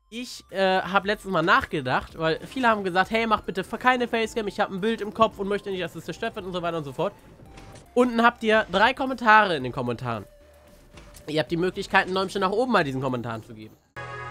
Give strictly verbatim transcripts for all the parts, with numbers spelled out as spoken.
ich äh, habe letztes Mal nachgedacht, weil viele haben gesagt, hey, mach bitte keine Facecam, ich habe ein Bild im Kopf und möchte nicht, dass es zerstört wird und so weiter und so fort. Unten habt ihr drei Kommentare in den Kommentaren. Ihr habt die Möglichkeit, ein Däumchen nach oben bei diesen Kommentaren zu geben.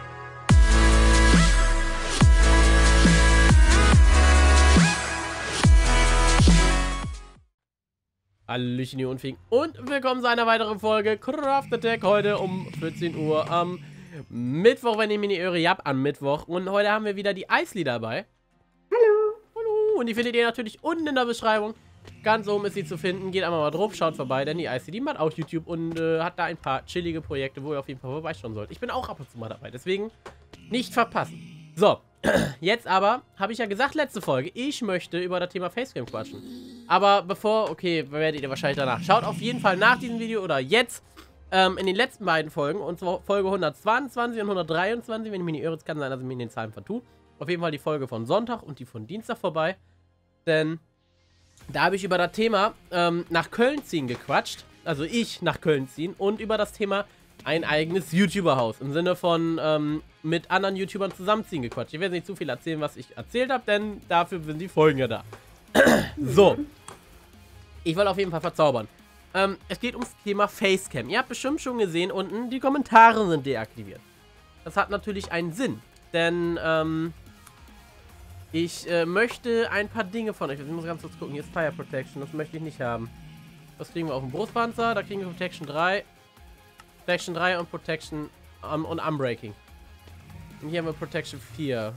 Hallöchen, ihr Unfähigen. Und willkommen zu einer weiteren Folge Craft Attack. Heute um vierzehn Uhr am Mittwoch, wenn ihr mir nicht irre, ja, am Mittwoch. Und heute haben wir wieder die Eisli dabei. Hallo. Hallo. Und die findet ihr natürlich unten in der Beschreibung. Ganz oben ist sie zu finden. Geht einmal mal drauf, schaut vorbei, denn die Eisli, die macht auch YouTube und äh, hat da ein paar chillige Projekte, wo ihr auf jeden Fall vorbeischauen sollt. Ich bin auch ab und zu mal dabei, deswegen nicht verpassen. So, jetzt aber, habe ich ja gesagt, letzte Folge, ich möchte über das Thema Facecam quatschen. Aber bevor, okay, werdet ihr wahrscheinlich danach. Schaut auf jeden Fall nach diesem Video oder jetzt ähm, in den letzten beiden Folgen, und zwar Folge hundertzweiundzwanzig und hundertdreiundzwanzig, wenn ich mich nicht irre, es kann sein, dass ich mich in den Zahlen vertue. Auf jeden Fall die Folge von Sonntag und die von Dienstag vorbei. Denn da habe ich über das Thema ähm, nach Köln ziehen gequatscht. Also ich nach Köln ziehen und über das Thema ein eigenes YouTuber-Haus. Im Sinne von ähm, mit anderen YouTubern zusammenziehen gequatscht. Ich werde nicht zu viel erzählen, was ich erzählt habe, denn dafür sind die Folgen ja da. So. Ich wollte auf jeden Fall verzaubern. Ähm, es geht ums Thema Facecam. Ihr habt bestimmt schon gesehen, unten die Kommentare sind deaktiviert. Das hat natürlich einen Sinn. Denn, ähm, ich äh, möchte ein paar Dinge von euch. Ich muss ganz kurz gucken. Hier ist Fire Protection. Das möchte ich nicht haben. Das kriegen wir auf dem Brustpanzer. Da kriegen wir Protection drei. Protection drei und Protection um, und Unbreaking. Und hier haben wir Protection vier.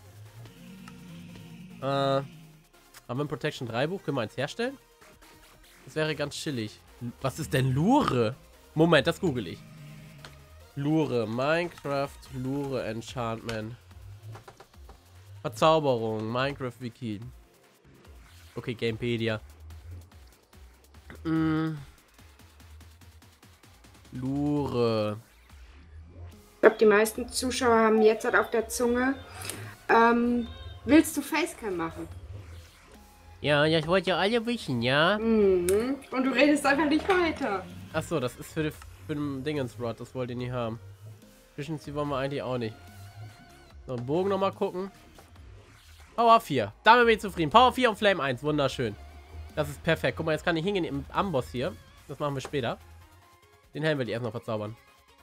Äh, haben wir ein Protection drei Buch? Können wir eins herstellen? Das wäre ganz chillig. Was ist denn Lure? Moment, das google ich. Lure, Minecraft, Lure, Enchantment. Verzauberung, Minecraft Wiki. Okay, Gamepedia. Mm. Lure. Ich glaube, die meisten Zuschauer haben jetzt halt auf der Zunge. Ähm, willst du Facecam machen? Ja, ja, ich wollte ja alle wissen, ja. Mhm. Und du redest einfach nicht weiter. Achso, das ist für, die, für den Dingensrod, das wollt ihr nicht haben. Efficiency wollen wir eigentlich auch nicht. So, einen Bogen nochmal gucken. Power vier. Damit bin ich zufrieden. Power vier und Flame eins. Wunderschön. Das ist perfekt. Guck mal, jetzt kann ich hingehen im Amboss hier. Das machen wir später. Den Helm will ich erst noch verzaubern.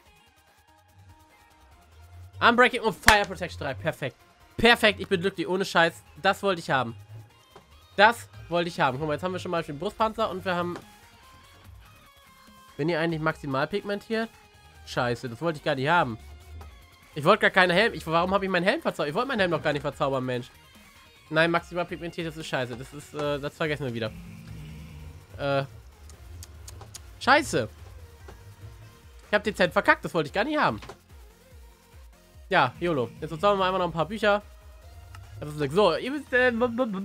Unbreaking und Fire Protection drei. Perfekt. Perfekt. Ich bin glücklich. Ohne Scheiß. Das wollte ich haben. Das wollte ich haben. Guck mal, jetzt haben wir schon mal den Brustpanzer und wir haben... Bin ich eigentlich maximal pigmentiert? Scheiße, das wollte ich gar nicht haben. Ich wollte gar keine Helm... Ich, warum habe ich meinen Helm verzaubert? Ich wollte meinen Helm noch gar nicht verzaubern, Mensch. Nein, maximal pigmentiert, das ist scheiße. Das ist, äh, das vergessen wir wieder. Äh. Scheiße. Ich habe dezent verkackt, das wollte ich gar nicht haben. Ja, YOLO. Jetzt verzaubern wir einfach noch ein paar Bücher. Das ist so, ihr wisst, äh,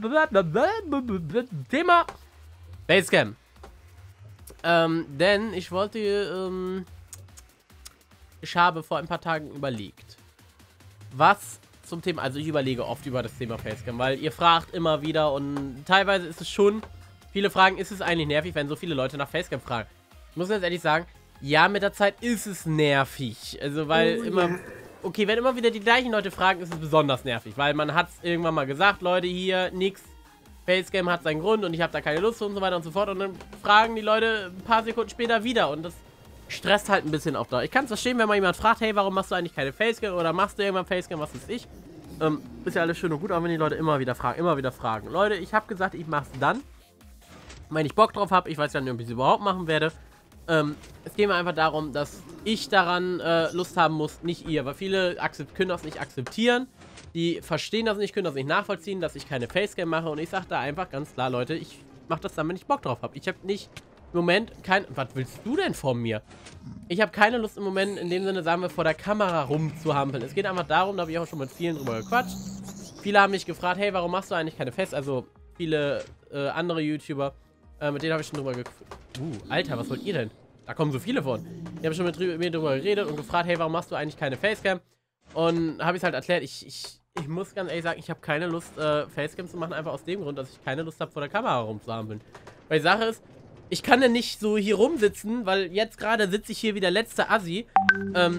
Thema Facecam. Ähm, denn ich wollte, ähm, ich habe vor ein paar Tagen überlegt, was zum Thema, also ich überlege oft über das Thema Facecam, weil ihr fragt immer wieder und teilweise ist es schon, viele fragen, ist es eigentlich nervig, wenn so viele Leute nach Facecam fragen. Ich muss ganz ehrlich sagen, ja, mit der Zeit ist es nervig, also weil oh, immer... Ja. Okay, wenn immer wieder die gleichen Leute fragen, ist es besonders nervig, weil man hat es irgendwann mal gesagt, Leute, hier, nix, Facecam hat seinen Grund und ich habe da keine Lust und so weiter und so fort und dann fragen die Leute ein paar Sekunden später wieder und das stresst halt ein bisschen auf da. Ich kann es verstehen, wenn mal jemand fragt, hey, warum machst du eigentlich keine Facecam oder machst du irgendwann Facecam, was weiß ich. Ähm, ist ja alles schön und gut, aber wenn die Leute immer wieder fragen, immer wieder fragen. Leute, ich habe gesagt, ich mach's dann, wenn ich Bock drauf habe, ich weiß ja nicht, ob ich es überhaupt machen werde. Ähm, es geht mir einfach darum, dass ich daran äh, Lust haben muss, nicht ihr. Weil viele können das nicht akzeptieren. Die verstehen das nicht, können das nicht nachvollziehen, dass ich keine Facecam mache. Und ich sage da einfach ganz klar, Leute, ich mache das dann, wenn ich Bock drauf habe. Ich habe nicht im Moment kein... Was willst du denn von mir? Ich habe keine Lust im Moment, in dem Sinne, sagen wir, vor der Kamera rumzuhampeln. Es geht einfach darum, da habe ich auch schon mit vielen drüber gequatscht. Viele haben mich gefragt, hey, warum machst du eigentlich keine Facecam? Also viele äh, andere YouTuber, äh, mit denen habe ich schon drüber gequatscht. Uh, Alter, was wollt ihr denn? Da kommen so viele von. Ich habe schon mit mir drüber geredet und gefragt, hey, warum machst du eigentlich keine Facecam? Und habe ich halt erklärt, ich, ich, ich muss ganz ehrlich sagen, ich habe keine Lust, äh, Facecam zu machen, einfach aus dem Grund, dass ich keine Lust habe, vor der Kamera rumzuhampeln. Weil die Sache ist, ich kann ja nicht so hier rumsitzen, weil jetzt gerade sitze ich hier wie der letzte Assi, ähm,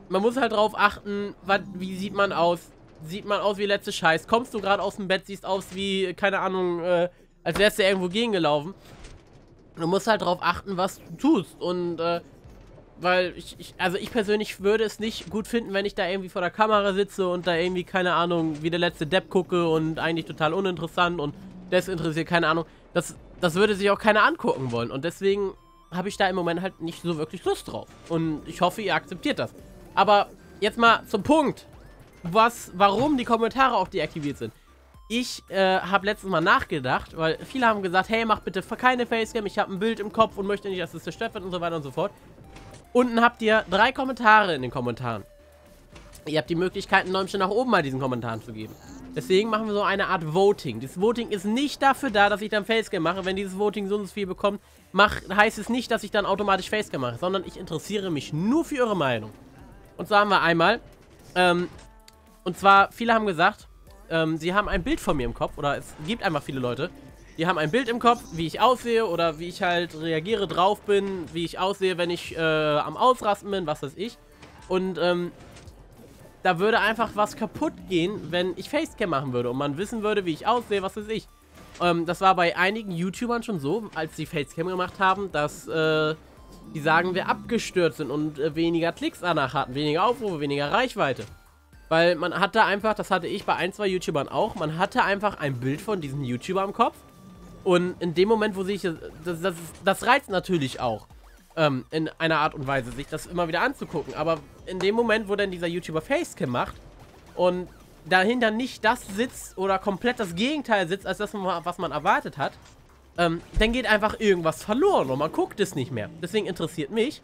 man muss halt drauf achten, wat, wie sieht man aus? Sieht man aus wie letzte Scheiß? Kommst du gerade aus dem Bett, siehst aus wie, keine Ahnung, äh, als wärst du irgendwo gegengelaufen. Du musst halt drauf achten, was du tust. Und, äh, weil ich, ich, also ich persönlich würde es nicht gut finden, wenn ich da irgendwie vor der Kamera sitze und da irgendwie, keine Ahnung, wie der letzte Depp gucke und eigentlich total uninteressant und desinteressiert, keine Ahnung. Das, das würde sich auch keiner angucken wollen. Und deswegen habe ich da im Moment halt nicht so wirklich Lust drauf. Und ich hoffe, ihr akzeptiert das. Aber jetzt mal zum Punkt. Was, warum die Kommentare auch deaktiviert sind. Ich äh, habe letztens mal nachgedacht, weil viele haben gesagt, hey, mach bitte keine Facecam, ich habe ein Bild im Kopf und möchte nicht, dass es zerstört wird und so weiter und so fort. Unten habt ihr drei Kommentare in den Kommentaren. Ihr habt die Möglichkeit, einen Däumchen nach oben bei diesen Kommentaren zu geben. Deswegen machen wir so eine Art Voting. Dieses Voting ist nicht dafür da, dass ich dann Facecam mache. Wenn dieses Voting so und so viel bekommt, mach, heißt es nicht, dass ich dann automatisch Facecam mache, sondern ich interessiere mich nur für eure Meinung. Und so haben wir einmal, ähm, und zwar, viele haben gesagt, ähm, sie haben ein Bild von mir im Kopf, oder es gibt einfach viele Leute, die haben ein Bild im Kopf, wie ich aussehe, oder wie ich halt reagiere drauf bin, wie ich aussehe, wenn ich äh, am Ausrasten bin, was weiß ich. Und, ähm, da würde einfach was kaputt gehen, wenn ich Facecam machen würde und man wissen würde, wie ich aussehe, was weiß ich. Ähm, das war bei einigen YouTubern schon so, als sie Facecam gemacht haben, dass, äh, die sagen, wir abgestürzt sind und äh, weniger Klicks danach hatten, weniger Aufrufe, weniger Reichweite. Weil man hatte einfach, das hatte ich bei ein, zwei YouTubern auch, man hatte einfach ein Bild von diesem YouTuber im Kopf. Und in dem Moment, wo sich, das, das, das reizt natürlich auch, ähm, in einer Art und Weise, sich das immer wieder anzugucken. Aber in dem Moment, wo dann dieser YouTuber Facecam macht und dahinter nicht das sitzt oder komplett das Gegenteil sitzt, als das, was man erwartet hat, ähm, dann geht einfach irgendwas verloren und man guckt es nicht mehr. Deswegen interessiert mich,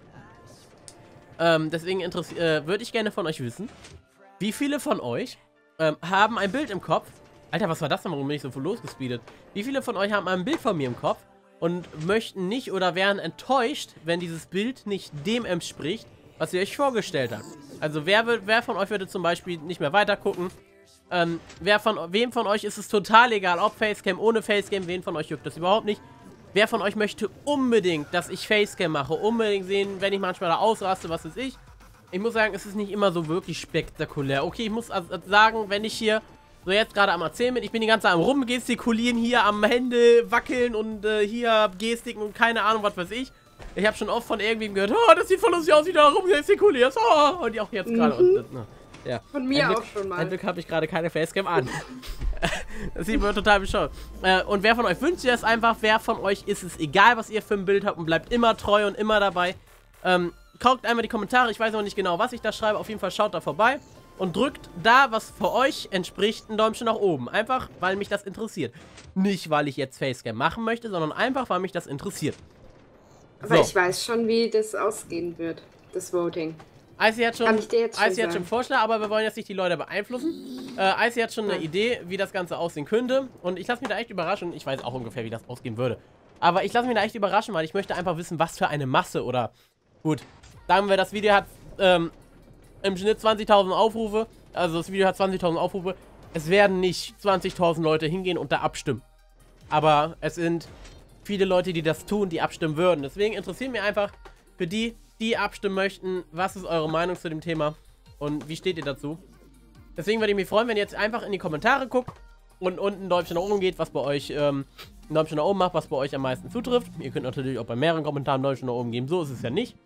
ähm, deswegen interessi äh, würde ich gerne von euch wissen, wie viele von euch ähm, haben ein Bild im Kopf? Alter, was war das denn? Warum bin ich so viel losgespeedet? Wie viele von euch haben ein Bild von mir im Kopf und möchten nicht oder wären enttäuscht, wenn dieses Bild nicht dem entspricht, was ihr euch vorgestellt habt? Also wer, wird, wer von euch würde zum Beispiel nicht mehr weiter gucken? Ähm, wer von, wem von euch ist es total egal, ob Facecam, ohne Facecam, wen von euch juckt das überhaupt nicht? Wer von euch möchte unbedingt, dass ich Facecam mache? Unbedingt sehen, wenn ich manchmal da ausraste, was weiß ich? Ich muss sagen, es ist nicht immer so wirklich spektakulär. Okay, ich muss also sagen, wenn ich hier so jetzt gerade am Erzählen bin, ich bin die ganze Zeit am Rumgestikulieren, hier am Hände wackeln und äh, hier Gestiken und keine Ahnung, was weiß ich. Ich habe schon oft von irgendwem gehört, oh, das sieht voll lustig aus, wie du da rumgestikulierst. Oh, und die auch jetzt gerade. Mhm. Ja. Von mir Glück, auch schon mal. Ein Glück habe ich gerade keine Facecam an. Das sieht mir total bescheuert. Äh, und wer von euch wünscht ihr es einfach? Wer von euch ist es egal, was ihr für ein Bild habt und bleibt immer treu und immer dabei? Ähm, Guckt einmal die Kommentare, ich weiß noch nicht genau, was ich da schreibe. Auf jeden Fall schaut da vorbei und drückt da, was für euch entspricht, ein Däumchen nach oben. Einfach, weil mich das interessiert. Nicht, weil ich jetzt Facecam machen möchte, sondern einfach, weil mich das interessiert. Aber so. Ich weiß schon, wie das ausgehen wird, das Voting. Icy hat schon, Kann ich dir jetzt schon Icy hat schon einen Vorschlag, aber wir wollen jetzt nicht die Leute beeinflussen. Äh, Icy hat schon eine Ja. Idee, wie das Ganze aussehen könnte. Und ich lasse mich da echt überraschen. Ich weiß auch ungefähr, wie das ausgehen würde. Aber ich lasse mich da echt überraschen, weil ich möchte einfach wissen, was für eine Masse oder... Gut, sagen wir, das Video hat ähm, im Schnitt zwanzigtausend Aufrufe. Also das Video hat zwanzigtausend Aufrufe. Es werden nicht zwanzigtausend Leute hingehen und da abstimmen. Aber es sind viele Leute, die das tun, die abstimmen würden. Deswegen interessiert mich einfach für die, die abstimmen möchten, was ist eure Meinung zu dem Thema und wie steht ihr dazu? Deswegen würde ich mich freuen, wenn ihr jetzt einfach in die Kommentare guckt und unten ein Däumchen nach oben geht, was bei euch, ähm, ein Däumchen nach oben macht, was bei euch am meisten zutrifft. Ihr könnt natürlich auch bei mehreren Kommentaren ein Däumchen nach oben geben, so ist es ja nicht.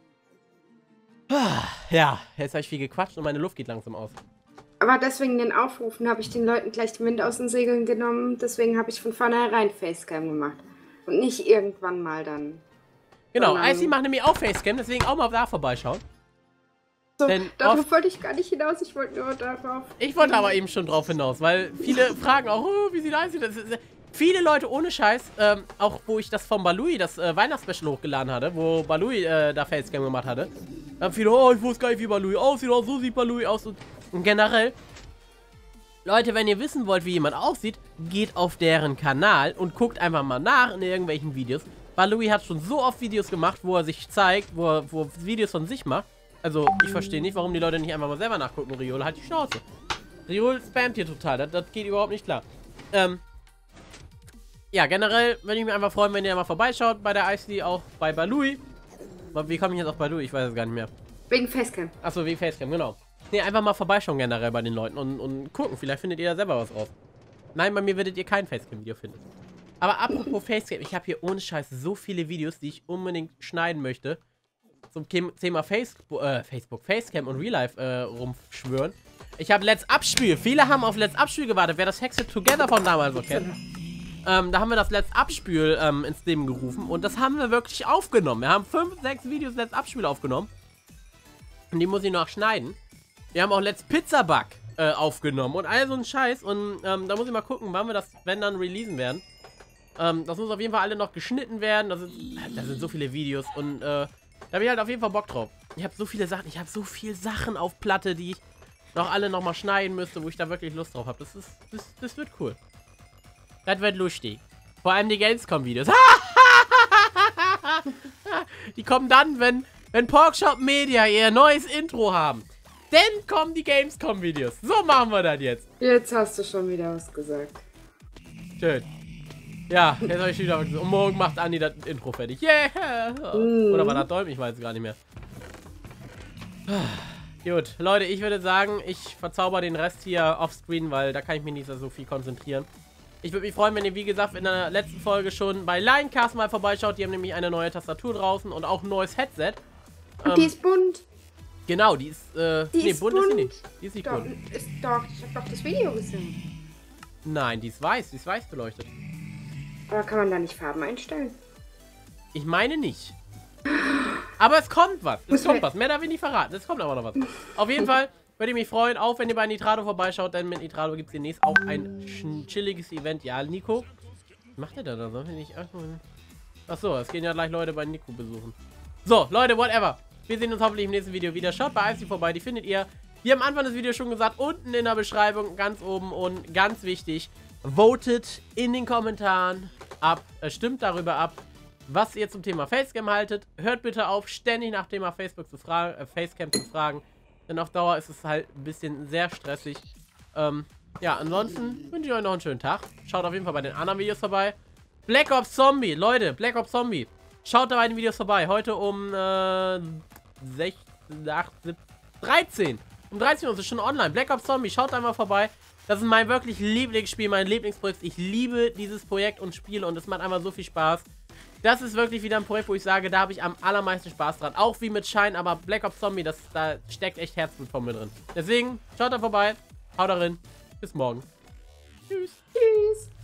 Ja, jetzt habe ich viel gequatscht und meine Luft geht langsam aus. Aber deswegen den Aufrufen habe ich den Leuten gleich den Wind aus den Segeln genommen. Deswegen habe ich von vornherein Facecam gemacht. Und nicht irgendwann mal dann. Genau, Sondern- Icy macht nämlich auch Facecam, deswegen auch mal da vorbeischauen. So, Denn darauf oft- wollte ich gar nicht hinaus. Ich wollte nur darauf. Ich wollte aber eben schon drauf hinaus, weil viele fragen auch, oh, wie sieht Icy das? Ist, viele Leute ohne Scheiß, ähm, auch wo ich das von Balui, das äh, Weihnachtsspecial hochgeladen hatte, wo Balui äh, da Facecam gemacht hatte, haben viele, oh, ich wusste gar nicht, wie Balui aussieht, oh, so sieht Balui aus. Und, und generell, Leute, wenn ihr wissen wollt, wie jemand aussieht, geht auf deren Kanal und guckt einfach mal nach in irgendwelchen Videos. Balui hat schon so oft Videos gemacht, wo er sich zeigt, wo er wo Videos von sich macht. Also, ich verstehe nicht, warum die Leute nicht einfach mal selber nachgucken. Riol hat die Schnauze. Riol spammt hier total, das, das geht überhaupt nicht klar. Ähm, ja, generell würde ich mich einfach freuen, wenn ihr mal vorbeischaut bei der Icy, auch bei Balui. Wie komme ich jetzt auf Balui? Ich weiß es gar nicht mehr. Wegen Facecam. Achso, wegen Facecam, genau. Nee, einfach mal vorbeischauen generell bei den Leuten und, und gucken. Vielleicht findet ihr da selber was raus. Nein, bei mir werdet ihr kein Facecam-Video finden. Aber apropos Facecam, ich habe hier ohne Scheiß so viele Videos, die ich unbedingt schneiden möchte. Zum Thema Facebook, äh, Facebook, Facecam und Real Life äh, rumschwören. Ich habe Let's Up-Spiel. Viele haben auf Let's Up-Spiel gewartet. Wer das Hexed Together von damals noch kennt. Ähm, da haben wir das Let's Up-Spiel ähm, ins Leben gerufen. Und das haben wir wirklich aufgenommen. Wir haben fünf, sechs Videos Let's Up-Spiel aufgenommen. Und die muss ich noch schneiden. Wir haben auch Let's Pizza Bug äh, aufgenommen. Und all so ein Scheiß. Und ähm, da muss ich mal gucken, wann wir das, wenn dann, releasen werden. Ähm, das muss auf jeden Fall alle noch geschnitten werden. Das, ist, das sind so viele Videos. Und äh, da habe ich halt auf jeden Fall Bock drauf. Ich habe so viele Sachen. Ich habe so viele Sachen auf Platte, die ich noch alle nochmal schneiden müsste, wo ich da wirklich Lust drauf habe. Das ist, das, das wird cool. Das wird lustig. Vor allem die Gamescom-Videos. Die kommen dann, wenn, wenn Porkshop Media ihr neues Intro haben. Dann kommen die Gamescom-Videos. So machen wir das jetzt. Jetzt hast du schon wieder was gesagt. Schön. Ja, jetzt habe ich wieder was gesagt. Und morgen macht Andi das Intro fertig. Yeah! Mm. Oder war das Däum? Ich weiß es gar nicht mehr. Gut, Leute, ich würde sagen, ich verzauber den Rest hier offscreen, weil da kann ich mich nicht so viel konzentrieren. Ich würde mich freuen, wenn ihr, wie gesagt, in der letzten Folge schon bei Linecast mal vorbeischaut. Die haben nämlich eine neue Tastatur draußen und auch ein neues Headset. Und ähm, die ist bunt. Genau, die ist, äh, Die nee, ist bunt, bunt. ist sie nicht. Die ist nicht Doch, bunt. ist doch, ich hab doch das Video gesehen. Nein, die ist weiß, die ist weiß beleuchtet. Aber kann man da nicht Farben einstellen? Ich meine nicht. Aber es kommt was. Es Muss kommt wir- was. Mehr darf ich nicht verraten. Es kommt aber noch was. Auf jeden Fall würde ich mich freuen, auch wenn ihr bei Nitrado vorbeischaut, denn mit Nitrado gibt es demnächst auch ein sch- chilliges Event. Ja, Nico. Was macht der da? Da soll ich nicht. Achso, es gehen ja gleich Leute bei Nico besuchen. So, Leute, whatever. Wir sehen uns hoffentlich im nächsten Video wieder. Schaut bei I F C vorbei, die findet ihr, wie am Anfang des Videos schon gesagt, unten in der Beschreibung, ganz oben und ganz wichtig, votet in den Kommentaren ab, äh, stimmt darüber ab, was ihr zum Thema Facecam haltet. Hört bitte auf, ständig nach Thema Facebook zu fragen, äh, Facecam zu fragen, denn auf Dauer ist es halt ein bisschen sehr stressig. Ähm, ja, ansonsten wünsche ich euch noch einen schönen Tag. Schaut auf jeden Fall bei den anderen Videos vorbei. Black Ops Zombie, Leute, Black Ops Zombie. Schaut da bei den Videos vorbei. Heute um äh, sechzehn, acht, siebzehn, dreizehn. Um dreizehn Uhr ist es schon online. Black Ops Zombie, schaut da mal vorbei. Das ist mein wirklich Lieblingsspiel, mein Lieblingsprojekt. Ich liebe dieses Projekt und Spiel und es macht einfach so viel Spaß. Das ist wirklich wieder ein Projekt, wo ich sage, da habe ich am allermeisten Spaß dran. Auch wie mit Shine, aber Black Ops Zombie, das, da steckt echt Herzblut von mir drin. Deswegen, schaut da vorbei, haut da rein. Bis morgen. Tschüss. Tschüss.